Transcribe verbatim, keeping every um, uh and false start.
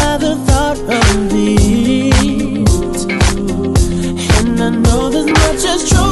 by the thought of it. And I know there's much as true.